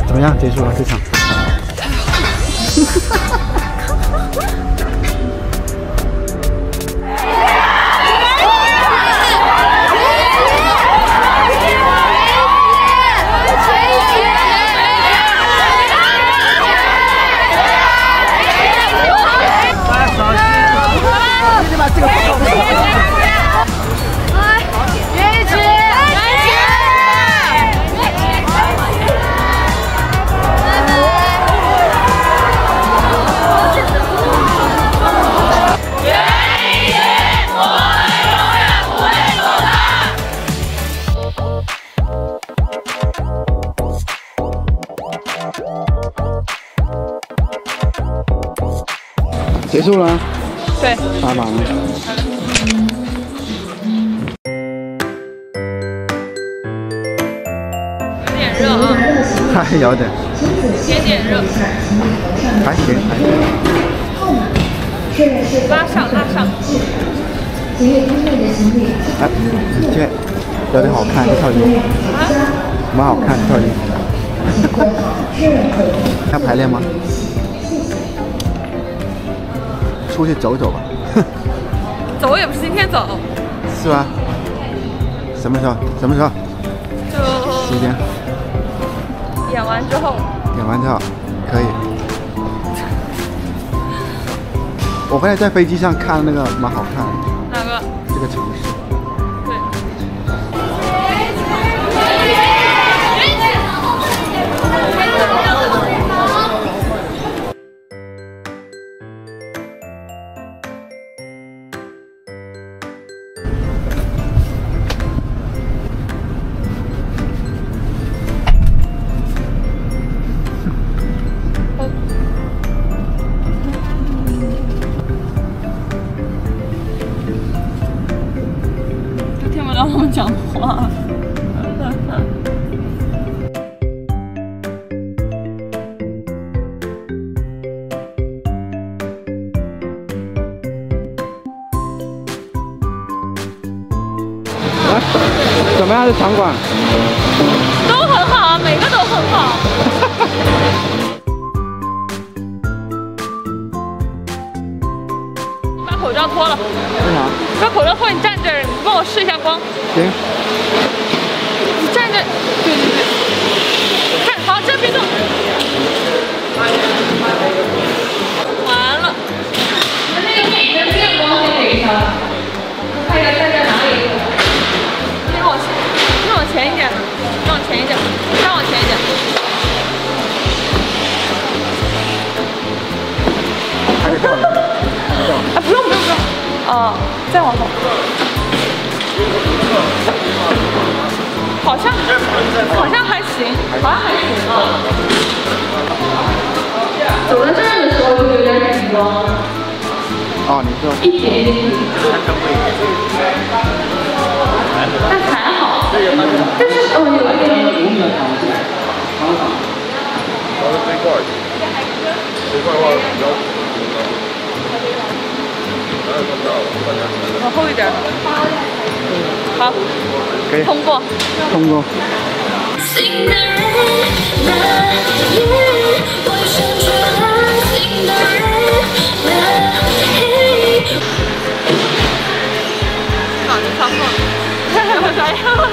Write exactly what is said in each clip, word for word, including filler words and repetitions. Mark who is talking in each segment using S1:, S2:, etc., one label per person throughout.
S1: 怎么样？结束了这场。结束了。对。打满了。
S2: 有点热啊。
S1: 还有点。
S2: 点点热。
S1: 还行还行。
S2: 拉上拉上。
S1: 哎，这有点好看这套衣服。啊？蛮好看这套衣服。要排练吗？出去走走吧。
S2: 走也不是今天走。
S1: 是吧？什么时候？什么时候？
S2: 就
S1: 时间。
S2: 演完之后。
S1: 演完之后，可以。我回来在飞机上看那个蛮好看的。
S2: 哪个？
S1: 这个城市。
S2: 对。让他们讲话。
S1: 怎么样？这场馆？
S2: 都很好啊，每个都很好。把口罩脱了。
S1: 为啥？
S2: 把口罩脱，你站这儿，你帮我试一下光。
S1: 行。
S2: 你站着，对对对。看好，这别动。完了。你们那个面跟面光那个一下，看一下站在哪里。你往前，你往前一点，你往前一点，再往前一点。
S1: 还得掉了。
S2: 啊，不用不用不用。哦，再往后。好像好像还行，好像还行啊。走到这儿的时候就有点紧张。
S1: 哦，你说。
S2: 一点一点。但还好。但是哦，有一点。这块的话比较。往后一点。好，
S1: 可以
S2: 通过。
S1: 通过。
S2: 脑子操控。咋样？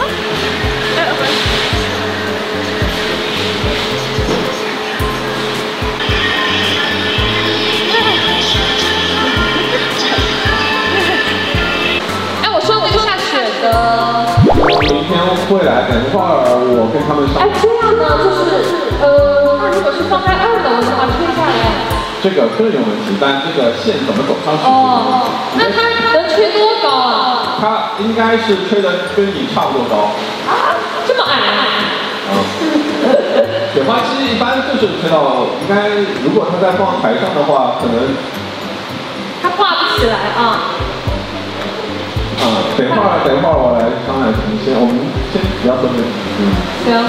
S3: 明天会来，等一会儿我跟他们商量。
S2: 哎，这样呢，就是呃，那如果是放在二楼的话，吹下来。
S3: 这个个人问题，但这个线怎么走上去？
S2: 哦，那它能吹多高啊？
S3: 它应该是吹的跟你差不多高。
S2: 啊，这么矮啊？
S3: 啊。雪花机一般就是吹到，应该如果它在放台上的话，可能。
S2: 它挂不起来啊。
S3: 啊，等一会儿，等一会儿我来商量，你先，我们先不要说这个。嗯。
S2: 行。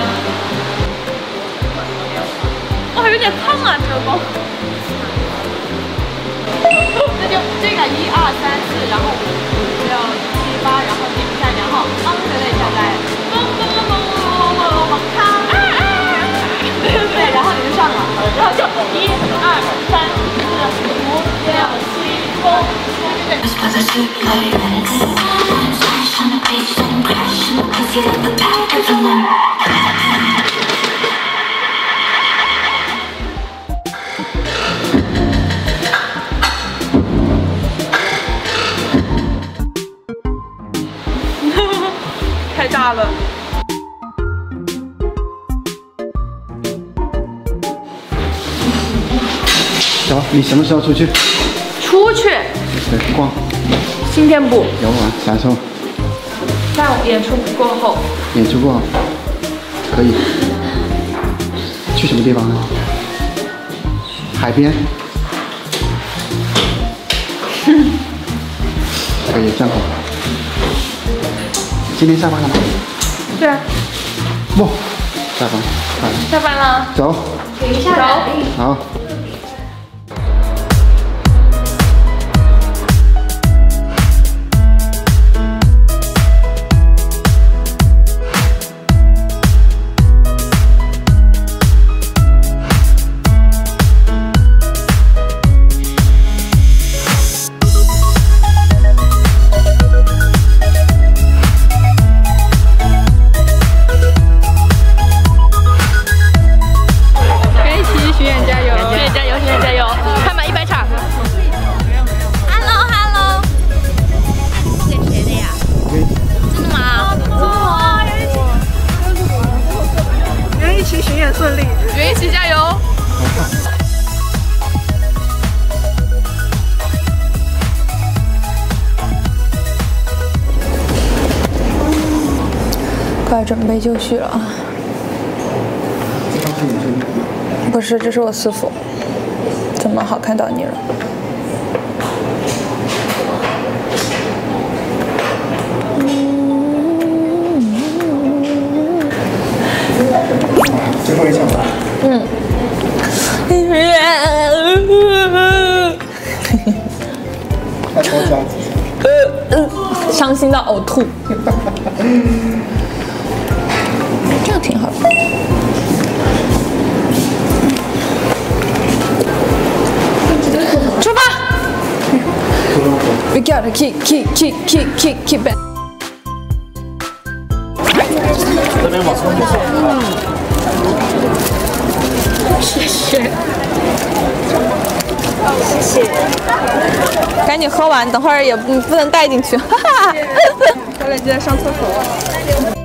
S2: 哇，有点烫啊，这个光。
S4: 那就这个一二三四，然后五五六七八，然后停一下，然后昂着了一下来，嘣嘣嘣嘣嘣嘣，看，啊啊！对对对。
S2: 太炸了！
S1: 走，你什么时候出去？
S2: 出去
S1: 对，逛。
S2: 新店部
S1: 游玩，享受。
S2: 在演出过后，
S1: 演出过后，可以。去什么地方呢？海边。可以，正好。今天下班了吗？
S2: 对啊，
S1: 不，下班，快了。
S2: 下班了，
S1: 走。
S4: 等一下，
S2: 走。
S1: 好。
S2: 顺利，袁一奇加油！
S5: 快准备就绪了啊！不是，这是我师傅。怎么好看到你了？
S1: 最后一场吧。
S5: 嗯。
S1: 太多家子。
S5: 呃呃，伤心到呕吐。这样挺好的。出发 ！We gotta keep keep keep keep keep keep it。
S3: 这边往上走。
S5: 谢谢。谢谢。赶紧喝完，等会儿也不不能带进去。哈哈。小脸记得上厕所。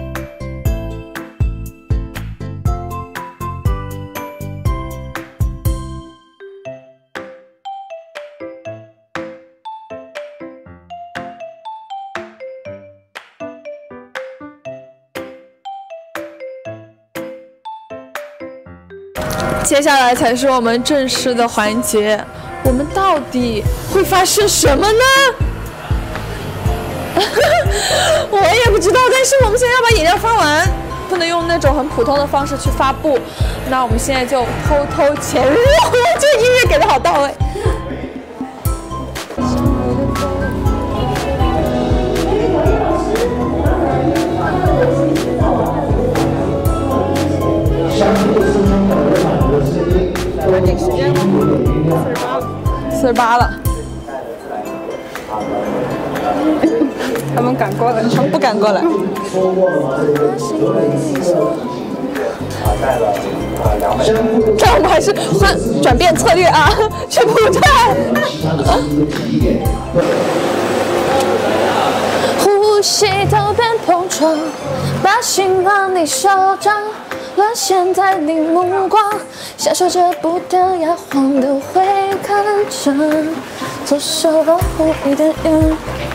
S5: 接下来才是我们正式的环节，我们到底会发生什么呢？我也不知道，但是我们现在要把饮料发完，不能用那种很普通的方式去发布。那我们现在就偷偷潜入，这音乐给的好到位。时间四十八了，他们赶过来，他们不赶过来。但我们还是换转变策略啊，去补站。呼吸都变碰撞，把心往你手掌。沦陷在你目光，享受着不得摇晃的回看着，左手保护你的眼。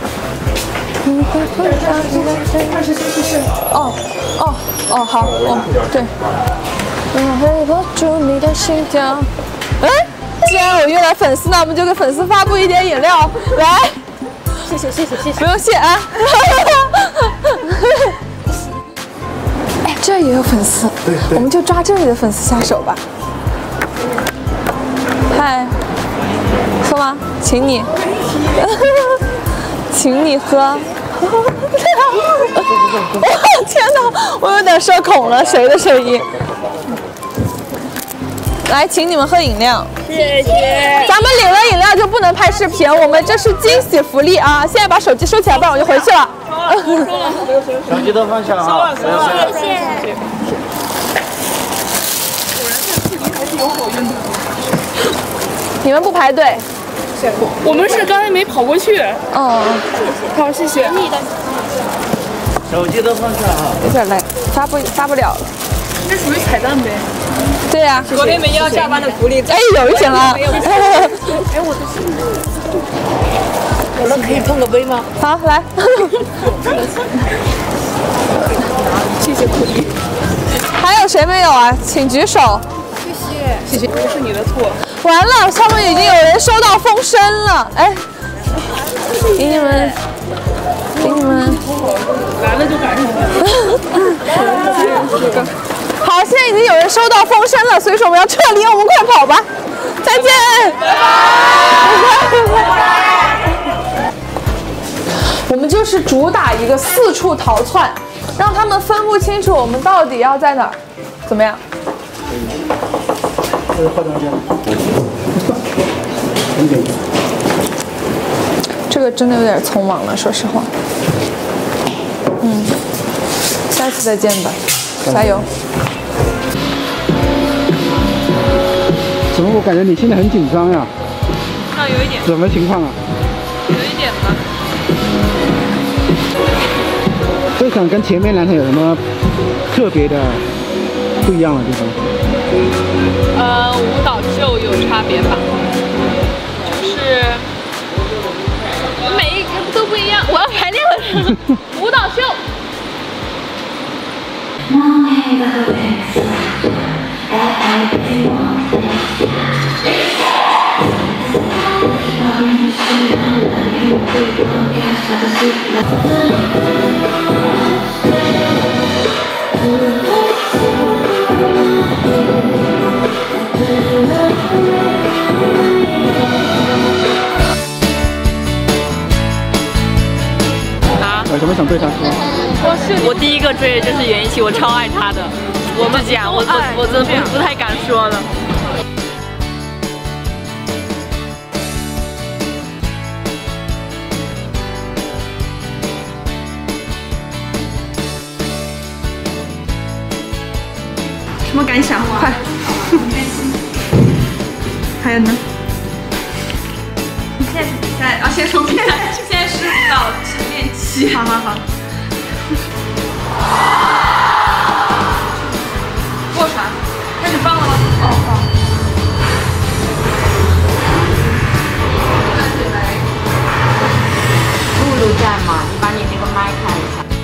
S5: 哦哦哦，好，哦对。我会握住你的心跳。哎，既然我约来粉丝，那我们就给粉丝发布一点饮料，来。谢谢谢谢谢谢，不用谢啊。这也有粉丝，
S1: 对对，
S5: 我们就抓这里的粉丝下手吧。嗨，喝吗？请你，请你喝。哇，天哪，我有点社恐了，谁的声音？ 来，请你们喝饮料。
S2: 谢谢。
S5: 咱们领了饮料就不能拍视频，我们这是惊喜福利啊！现在把手机收起来，不然我就回去了。
S6: 手机都放下了哈。
S2: 谢谢。
S5: 你们不排队？
S4: 我们是刚才没跑过去。
S5: 哦，
S4: 好，谢谢。
S6: 手机都放下哈。
S5: 有点累，发不发不了了。
S4: 这属于彩蛋呗。
S5: 对呀、啊，
S2: 昨天没要下班的福利。
S5: 哎，有一点了。
S2: 哎，我的心。我们可以碰个杯吗？
S5: 好，来。
S4: 谢谢苦力。
S5: 还有谁没有啊？请举手。
S4: 谢谢，不是你的错。
S5: 完了，上面已经有人收到风声了。哎，给你们，给你们。
S4: 来了就赶上。
S5: 好，现在已经有人收到风声了，所以说我们要撤离，我们快跑吧！再见。拜拜。我们就是主打一个四处逃窜，让他们分不清楚我们到底要在哪儿，怎么样？
S1: 这是化妆间。很简单。
S5: 这个真的有点匆忙了，说实话。嗯，下次再见吧，加油。
S1: 怎么我感觉你现在很紧张呀？
S2: 那有一点。
S1: 什么情况啊？
S2: 有一点吧。
S1: 这场跟前面两场有什么特别的不一样的地方？
S2: 呃，舞蹈秀有差别吧，就是每一个都不一样。我要排练了，舞蹈秀。
S1: 有什么想对他说？
S2: 我是我第一个追的就是袁一琦，我超爱她的。我们讲，我我我真的不不太敢说了。
S5: 什么感想？快！还有呢？
S2: 现在是比赛，啊，先说比赛，现在是舞蹈晨练期。
S5: 好好好。
S2: 过船，开始放了吗？哦，放。
S7: 露露在吗？你把你那个麦开一下。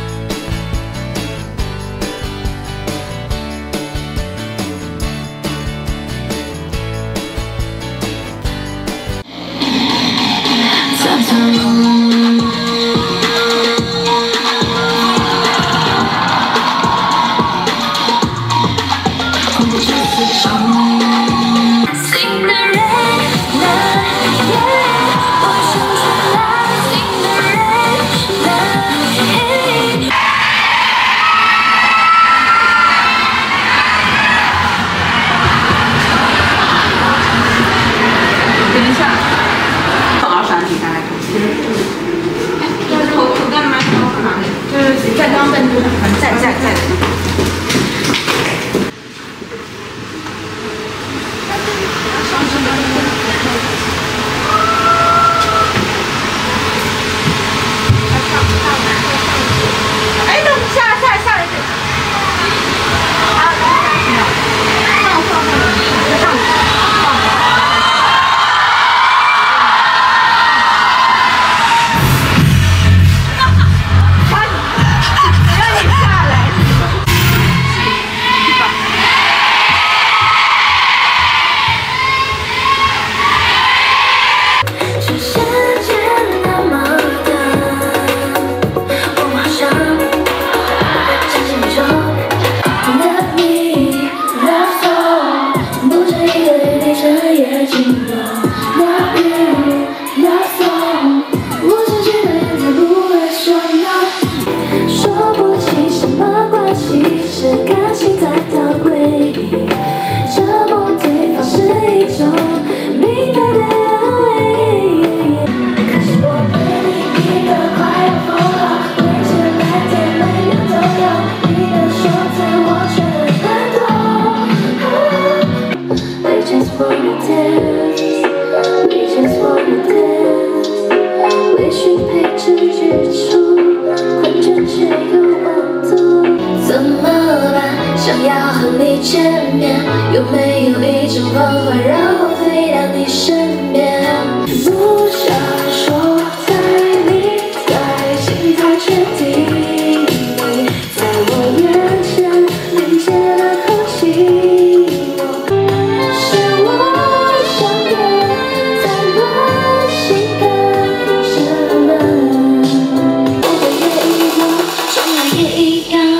S5: 有没有一种方法让我飞到你身边？不想说在你在心才确定，你在我眼前连接了空气。是我想念在温馨的沉闷，我的也一样，重来也一样。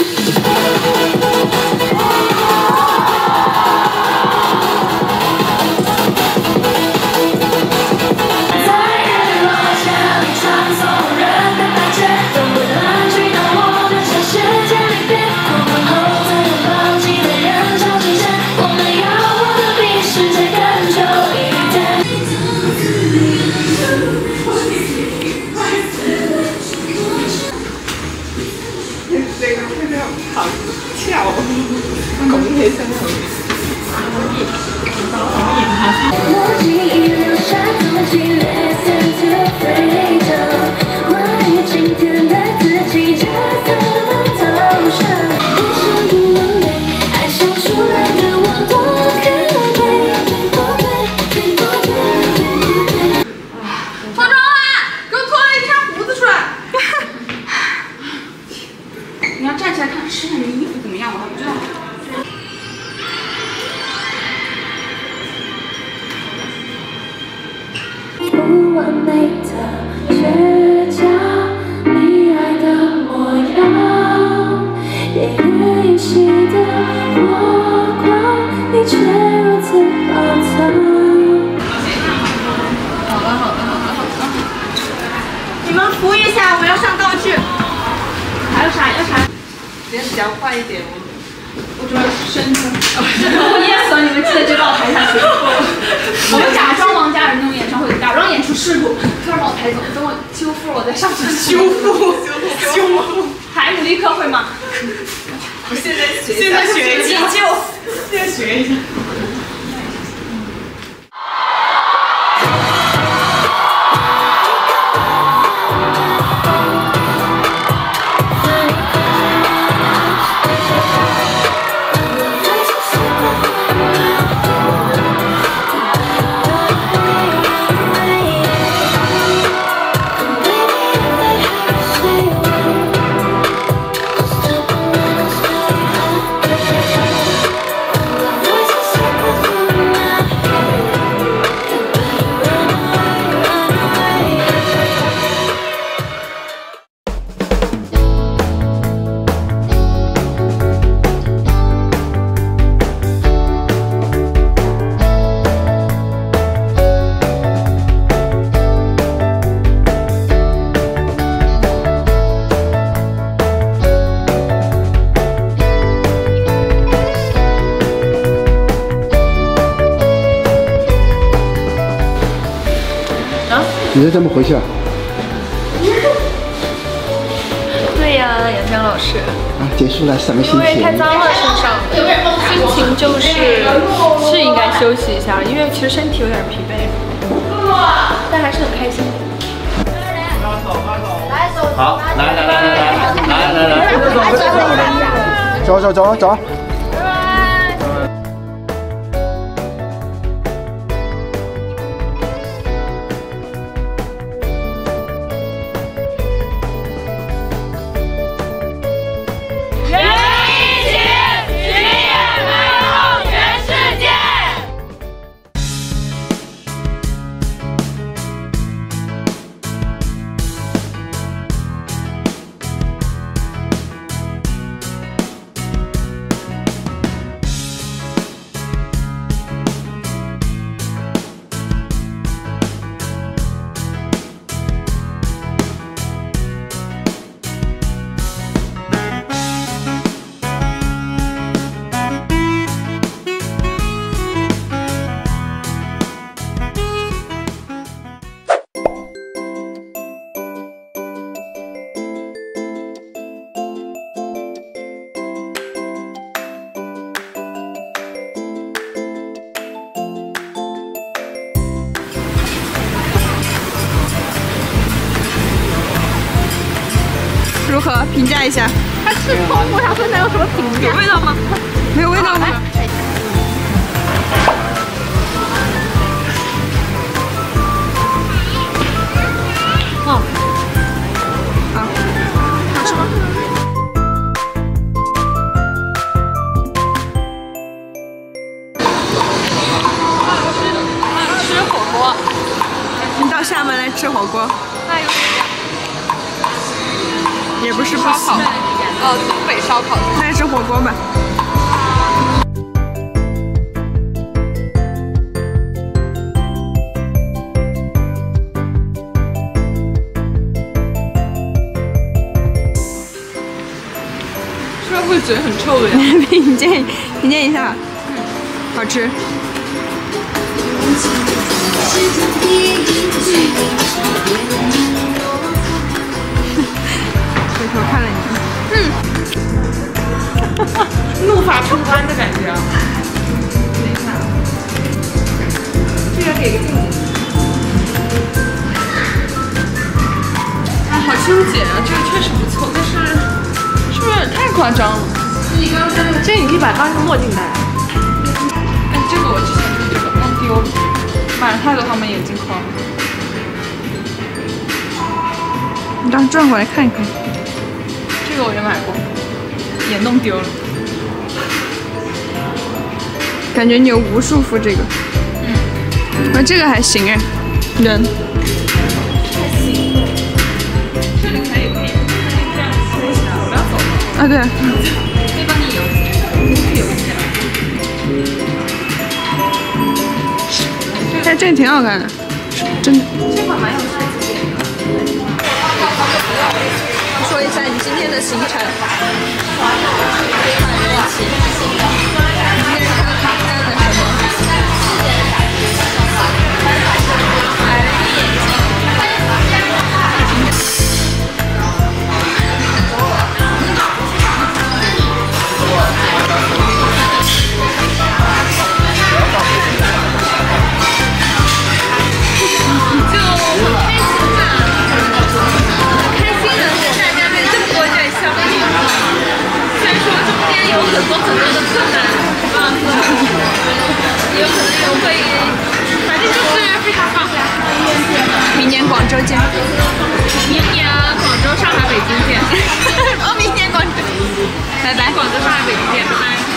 S5: 不完美的倔强，你爱的模样，奄奄一息的火光，你却如此宝藏。
S4: 好了好了好了好了，你们扶一下，我要上道具。还有啥？要啥？
S2: 别讲快一点，我
S4: 我主要是身子。yes， 你们记得这道台下去。我们假装王嘉尔那种演唱会，假装演出事故，突然把我抬走，等我修复了我再上去修复。修复。海姆立克会吗？
S2: 我现在学，
S4: 现在学急救，
S2: 现在学一下。
S1: 你是怎么回去啊？
S5: 对呀、啊，杨江老师。
S1: 啊，结束了，什么心情？
S5: 因为太脏了身上，心情就是是应该休息一下，因为其实身体有点疲惫，但还是很开心。
S6: 好，来来来来来来来来，
S1: 走走走走。
S2: 如何评价一下？
S4: 它是葱，我想说它有什么评价？
S2: 有味道吗？没有味道吗？ 锅。
S5: 你到厦门来吃火锅，
S2: 那有
S5: 也不是不
S2: 烧烤，
S5: 行。
S2: 呃，东北烧烤。
S5: 那吃火锅吧。
S2: 是不是会嘴很臭的呀？
S5: 品鉴品鉴一下，好吃。回头看了你，
S2: 嗯，怒发冲冠的感觉啊！等一下，这个给个镜子。啊，好纠结啊！这个确实不错，但是是不是有点太夸张了？你刚刚说那个，这个你可以把它当一个墨镜戴。哎，这个我之前就是这个弄丢了，买了太多他们眼镜框了。
S5: 你当转过来看一看。
S2: 这个我也买过，也弄丢了。
S5: 感觉你有无数副这个。嗯。那这个还行哎，人。
S2: 这里可以可以，这样扶起来，不要走了。
S5: 啊对。
S2: 可以帮你游，可以游起来。
S5: 哎，这个挺好看的，真的。
S2: 这款蛮有设计点的。
S5: 说一下你今天的行程。
S2: 有很多很多的困难啊，也有可能有会，反正就是非常棒。
S5: 明年广州见。
S2: 明年广州、上海、北京见。
S5: 哦，明年广州。拜拜。
S2: 广州、上海、北京见，拜拜。